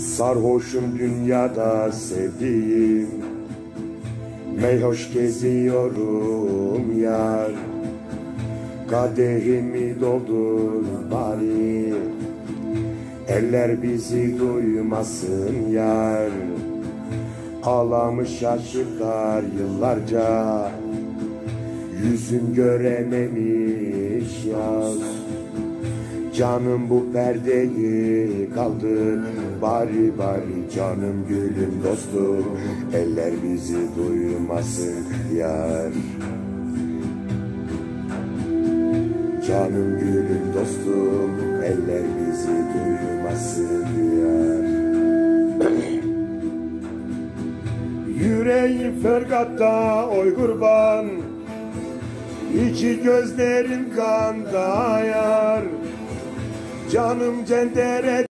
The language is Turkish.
Sarhoşum dünyada sevdiğim, meyhoş geziyorum yar. Kadehimi doldur bari, eller bizi duymasın yar. Ağlamış şaşırlar yıllarca, yüzün görememiş yaz. Canım bu perdeyi kaldır bari bari, canım gülüm dostum, eller bizi duymasın yar. Canım gülüm dostum, eller bizi duymasın yar. Yüreğim fergatta oy kurban, İki gözlerin kanda yar. Canım cendere